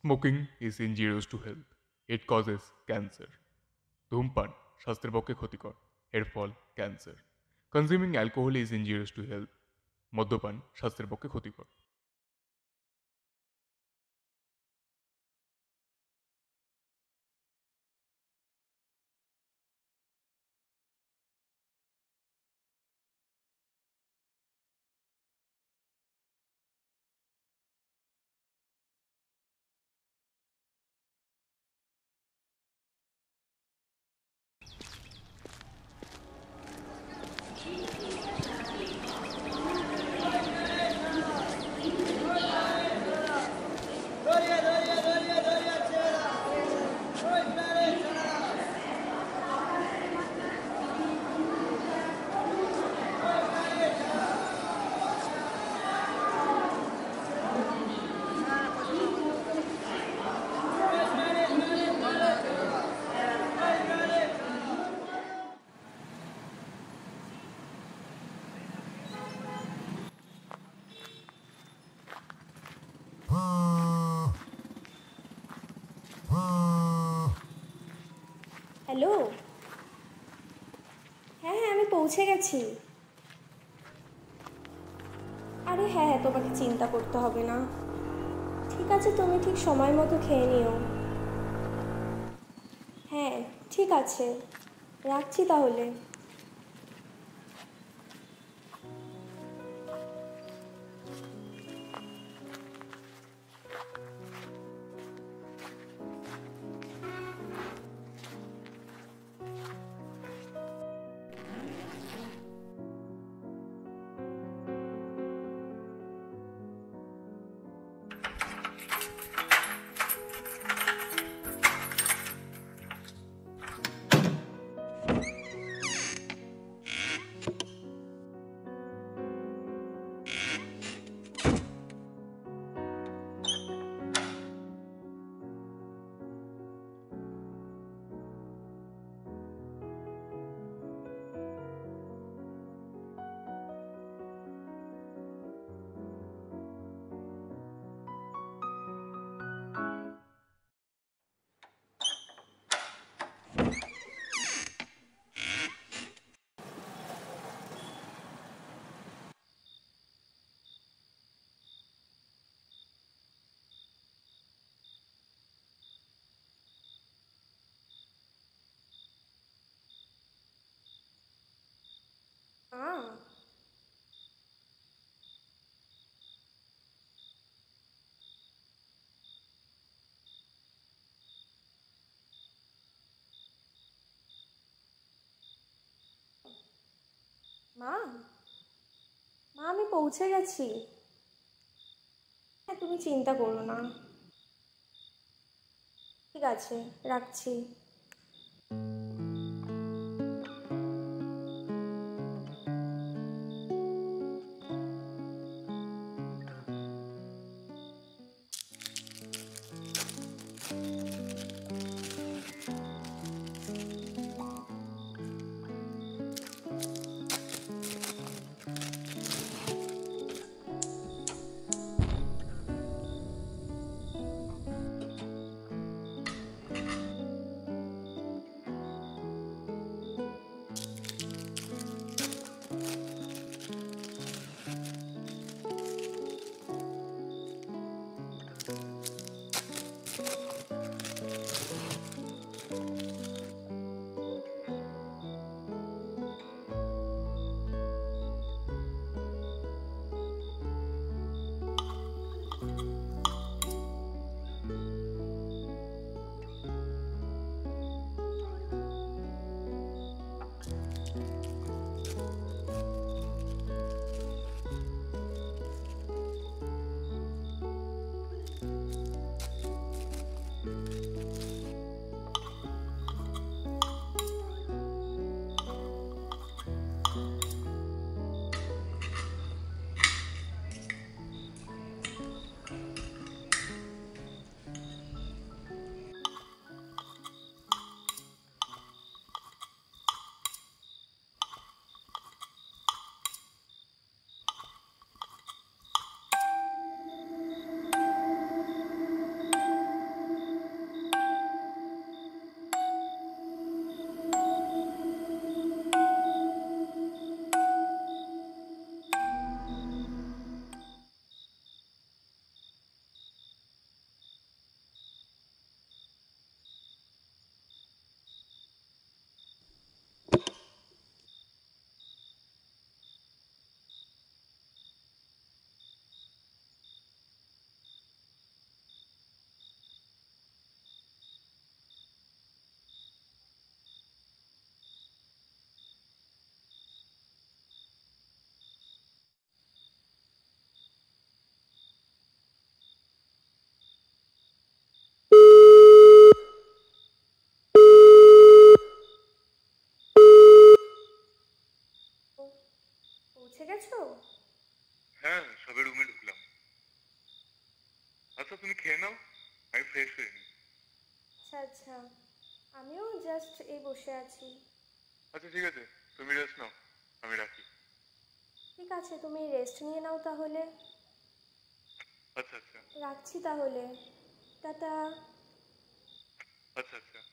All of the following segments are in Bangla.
Smoking is injurious to health. It causes cancer. ধূমপান স্বাস্থ্যের পক্ষে ক্ষতিকর, এর ফল cancer. Consuming alcohol is injurious to health. মদ্যপান স্বাস্থ্যের পক্ষে ক্ষতিকর। হ্যালো। হ্যাঁ হ্যাঁ, আমি পৌঁছে গেছি। আরে হ্যাঁ হ্যাঁ, তোমাকে চিন্তা করতে হবে না। ঠিক আছে, তুমি ঠিক সময় মতো খেয়ে নিও। হ্যাঁ, ঠিক আছে, রাখছি তাহলে। মা, মা, মা, আমি পৌঁছে গেছি। হ্যাঁ, তুমি চিন্তা করো না। ঠিক আছে, রাখছি। তুমি খেয়ে নাও, আমি ফ্রেশ হয়ে নিই। আচ্ছা আচ্ছা, আমিও জাস্ট এই বসে আছি। আচ্ছা ঠিক আছে, তুমি রেস্ট নাও, আমি রাখি। ঠিক আছে, তুমি রেস্ট নিয়ে নাও তাহলে। আচ্ছা আচ্ছা। রাখছি তাহলে, টাটা। আচ্ছা আচ্ছা।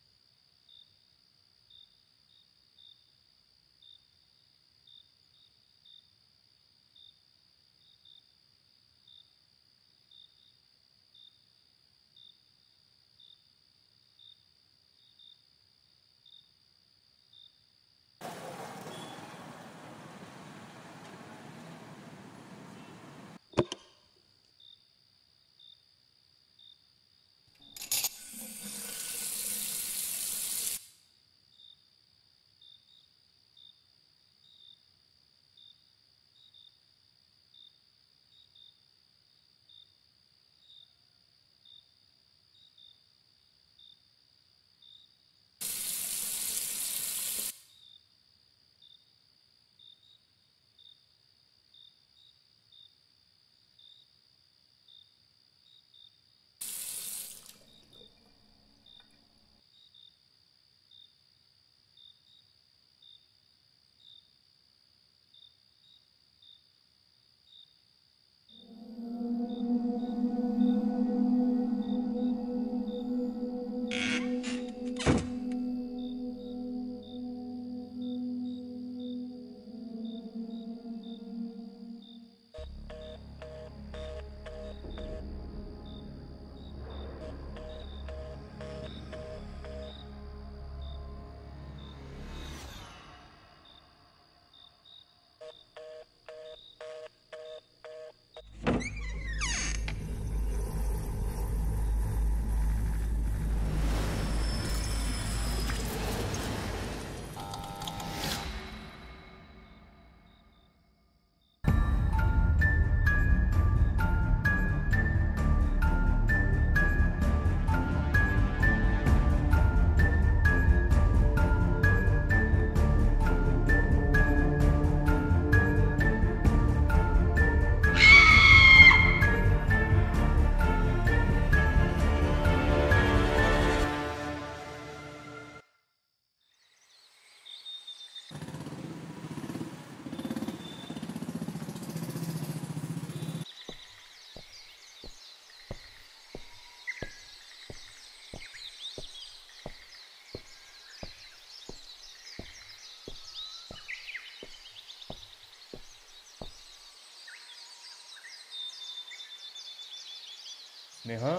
স্নেহা,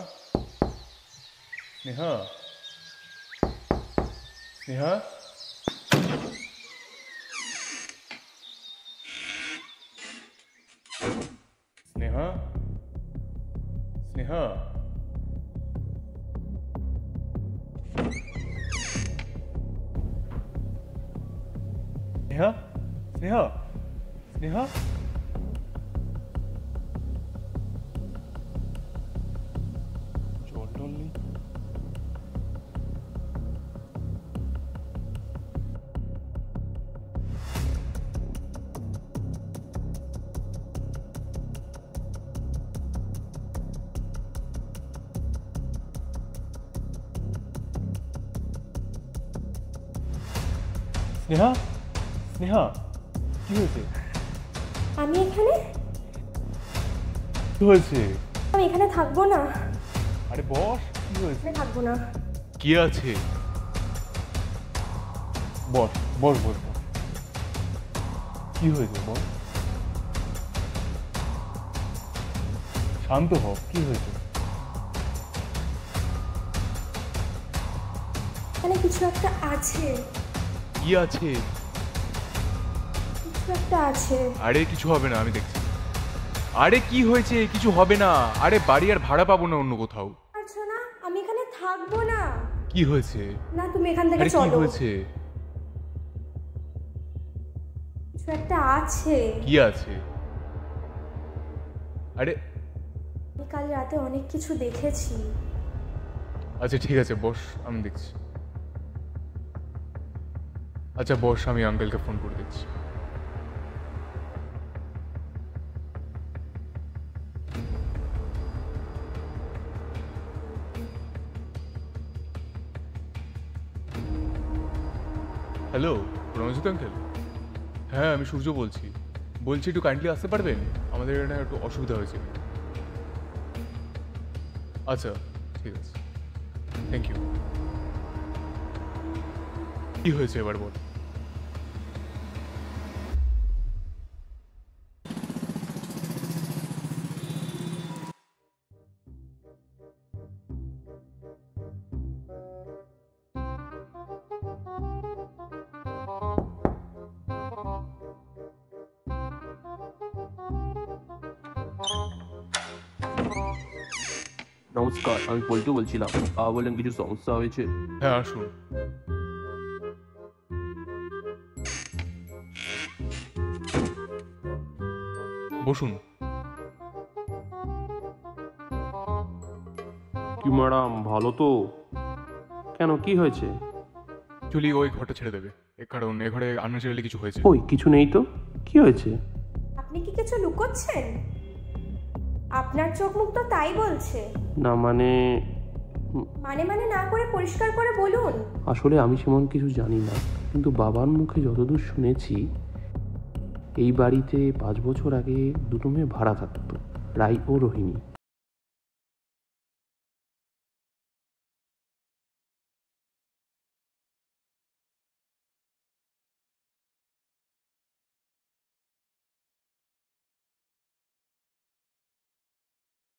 স্নেহা, স্নেহা, স্নেহা, স্নেহা, স্নেহা, স্নেহা, স্নেহা, জল টল নেই। স্নেহা, স্নেহা, কি হয়েছে? আমি এখানে? কি হয়েছে? আমি এখানে থাকবো না। আরে বস, কি হয়েছে? এখানে থাকবো না। কি আছে? বস, বস, বস, বস। কি হয়েছে বস? শান্ত হ, কি হয়েছে? এখানে কিছু একটা আছে। কি আছে? কিছু একটা আছে। আরে কিছু হবে না, আমি দেখছি। আরে কি হয়েছে? কিছু হবে না। আরে বাড়ি আর ভাড়া পাবো না অন্য কোথাও। আচ্ছা না, আমি এখানে থাকবো না। কি হয়েছে? না, তুমি এখান থেকে আরে কি চলো। হয়েছে? কিছু একটা আছে। কি আছে? আরে আমি কাল রাতে অনেক কিছু দেখেছি। আচ্ছা ঠিক আছে বস, আমি দেখছি। আচ্ছা বস, আমি আঙ্কেলকে ফোন করে দিচ্ছি। Hello, Ranjit uncle. হ্যাঁ, আমি সূর্য বলছি। বলছি একটু কাইন্ডলি আসতে পারবেন? আমাদের এখানে একটু অসুবিধা হয়েছে। আচ্ছা, ঠিক আছে, থ্যাংক ইউ। কি হয়েছে এবার বল। নমস্কার, আমি পল্টু বলছিলাম। বললেন কিছু সমস্যা হয়েছে? হ্যাঁ, আসুন। বসুন। কি ম্যাডাম, ভালো তো? কেন, কি হয়েছে? অ্যাকচুয়ালি ওই ঘরটা ছেড়ে দেবে, কারণ এ ঘরে আনন্যাচারালি কিছু হয়েছে। ওই কিছু নেই তো, কি হয়েছে? আপনি কি কিছু লুকোচ্ছেন? আপনার চোখ মুখ তো তাই বলছে। না মানে মানে না করে পরিষ্কার করে বলুন। আসলে আমি সেমন কিছু জানি না, কিন্তু বাবার মুখে যতদূর শুনেছি এই বাড়িতে 5 বছর আগে দুটো মেয়ে ভাড়া থাকতো, রাই ও রোহিণী।